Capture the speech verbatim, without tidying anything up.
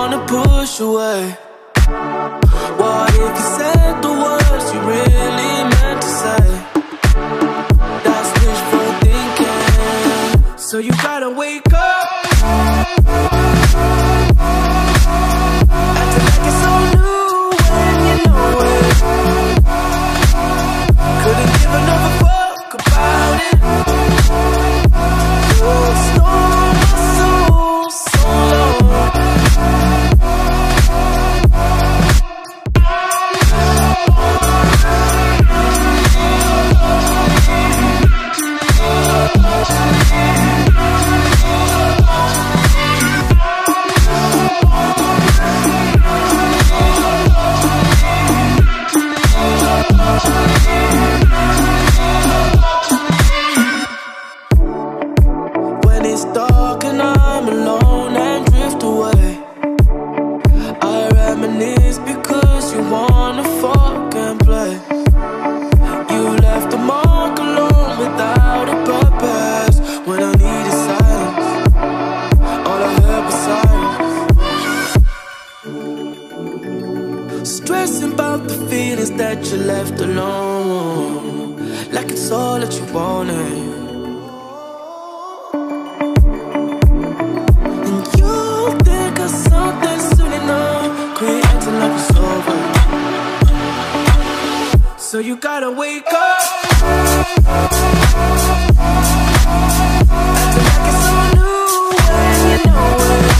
wanna push away. What if you said the words you really meant to say? That's wishful thinking. So you gotta wake up, acting like it's so new when you know it. Couldn't give another fuck about it. You stole my soul so long. When it's dark and I'm alone and drift away, I reminisce because you wanna fuck and play. You left a mark alone without a purpose. When I needed silence, all I heard was silence. Stressing about the feelings that you left alone, like it's all that you wanted. And you think of something soon enough, quit acting like it's over. So you gotta wake up, acting like it's so new when you know it.